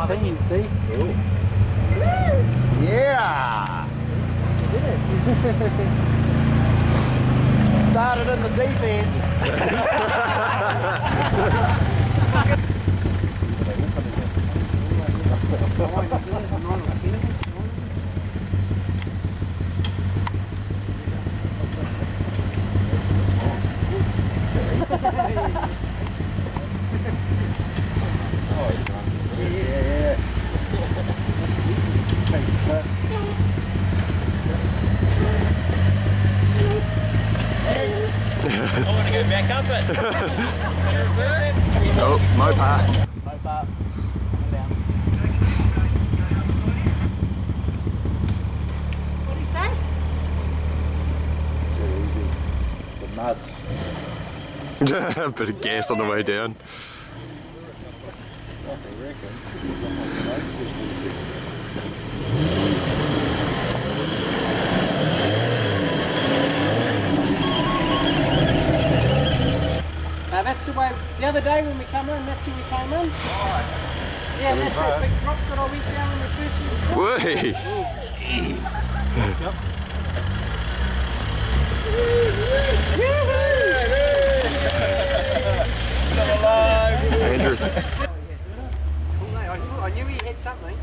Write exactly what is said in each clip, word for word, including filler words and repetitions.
eighteen, see? Cool. Yeah! Did it? Started in the deep end. I want to go back up it. Oh, Mopar. Mopar. What do you say? Too easy. The muds. A bit of gas on the way down. Now that's the way, the other day when we come in, that's where we came in. Right. Yeah, that's that big drop that I went down in the first one. Whee! Yep. Still alive. Andrew. I knew, I knew he had something.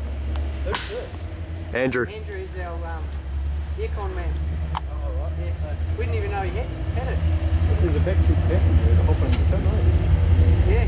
Andrew. Andrew is our um, aircon man. Oh, right. Yeah, so we didn't even know he had, had it. There's a backseat passenger to hop in the tin, eh? Yeah.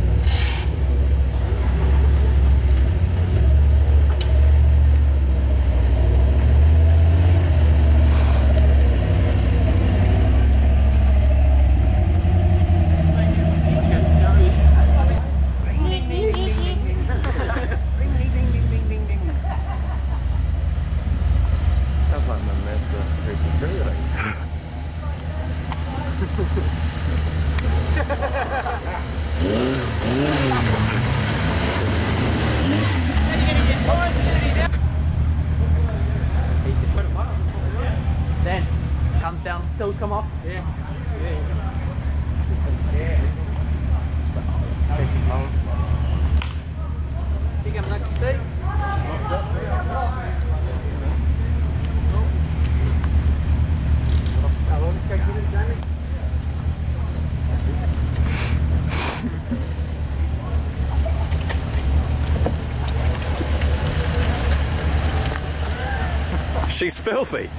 Then comes down, sills come off. Yeah. Yeah. Yeah. You got an steak? She's filthy.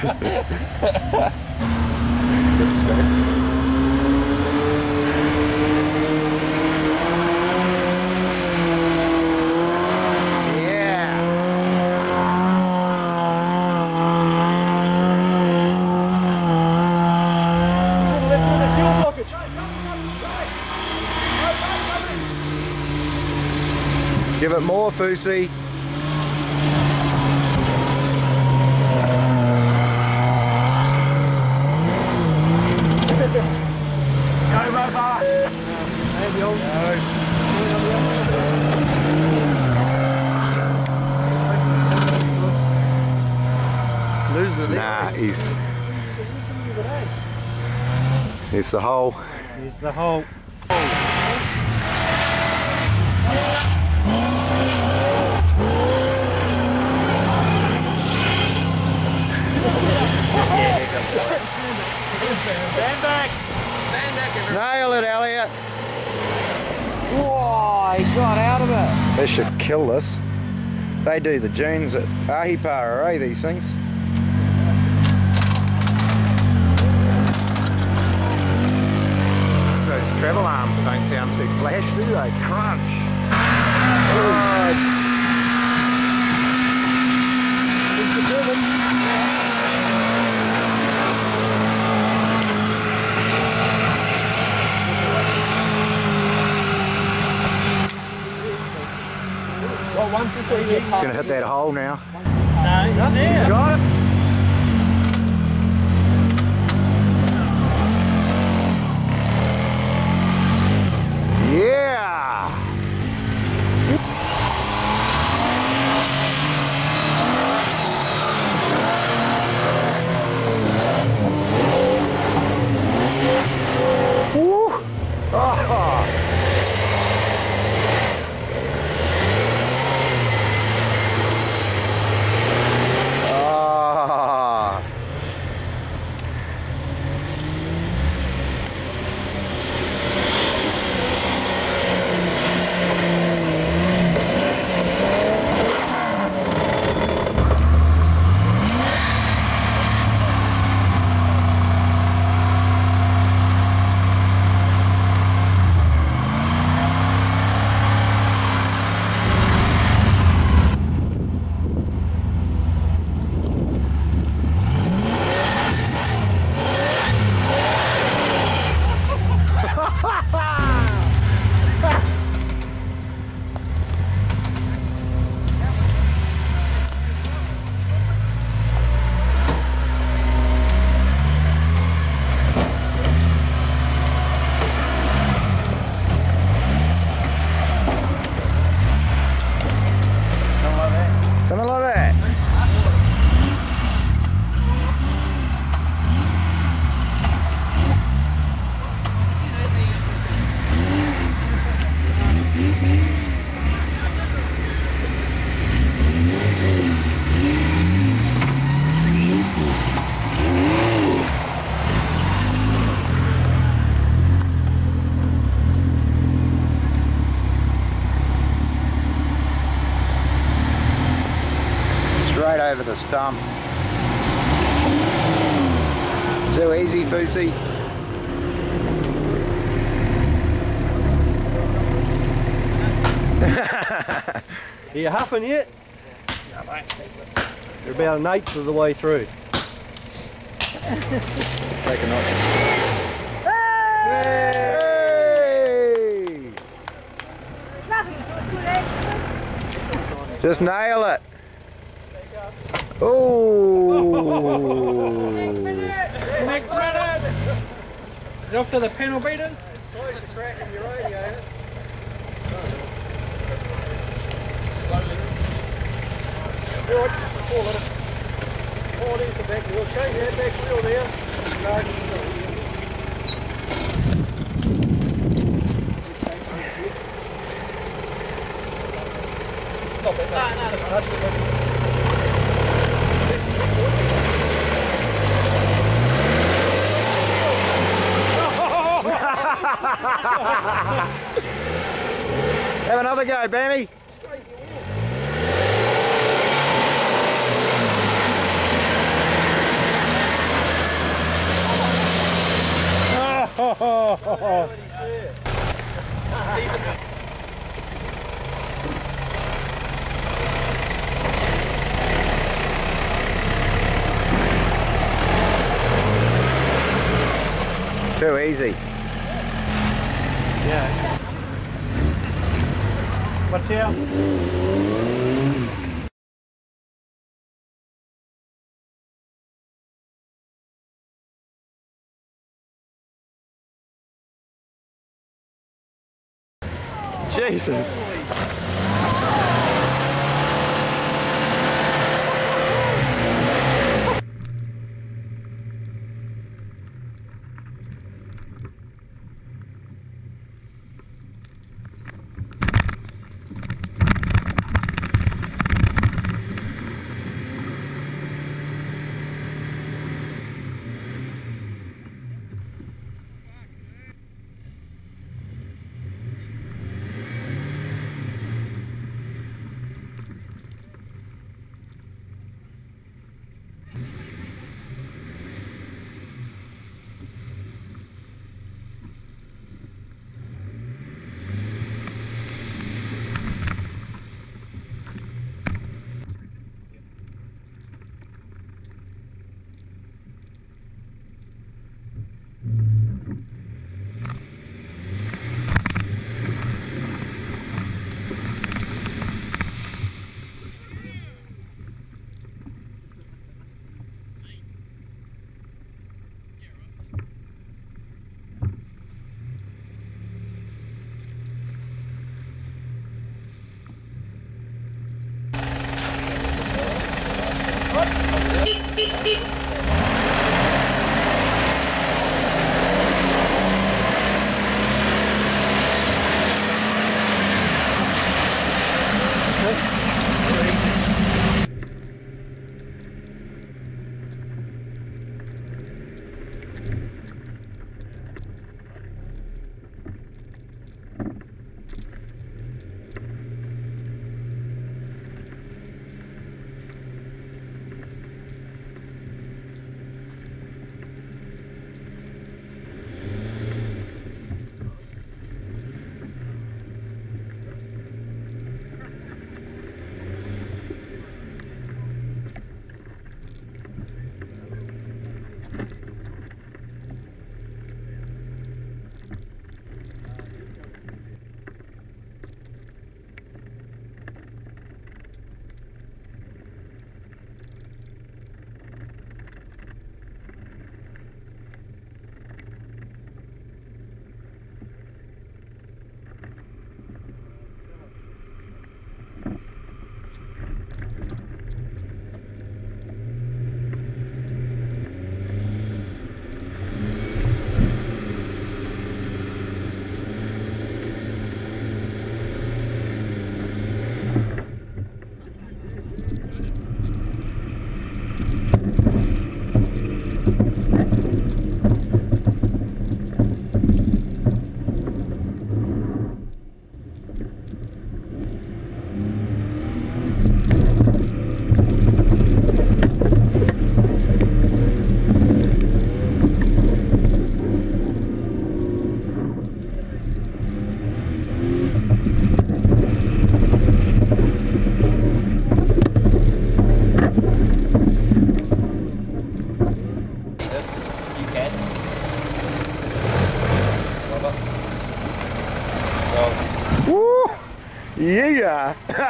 Give it more, Fousey. Go, Rover! There we all go. Lose it. Nah, he's... Here's the hole. Here's the hole. Stand back! Stand back, everyone. Nail it, Elliot. Whoa, he got out of it. They should kill this. They do the dunes at Ahipara, eh, these things? Those travel arms don't sound too flash, do they? Crunch. Oh. Well, once it's all He's going to hit that hole now. No, he's there. He's got it. Yeah! Woo! Oh. Something like that. Straight over the stump. Too easy, Fousey. Are you huffing yet? No, mate. You're about an eighth of the way through. Take a knock. Hey! Just nail it. Oh! Next minute! Is it off to the panel beaters? Close the crack in your radiator. Good. Four minutes. Oh, there's the back wheel. Change that back wheel there. No, Stop it. No, no, just touch it. Have another go, Bammy. Too easy. Yeah. Watch out. Jesus.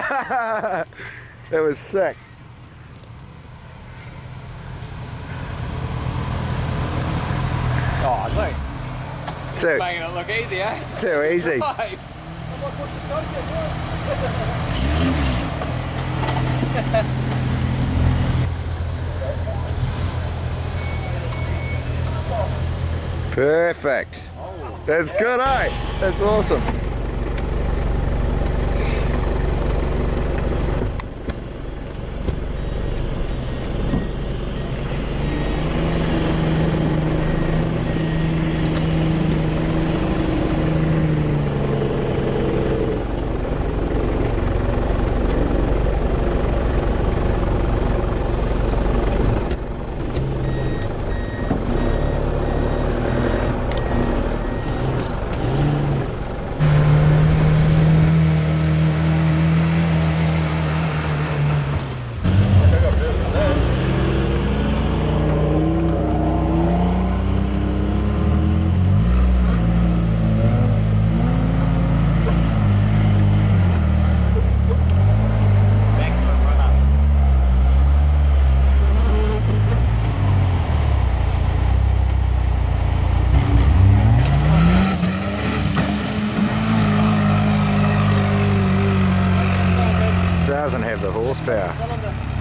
That was sick. Oh, look. Too, Making it look easy, eh? too easy. Right. Perfect. That's good, eh? That's awesome. Doesn't have the horsepower.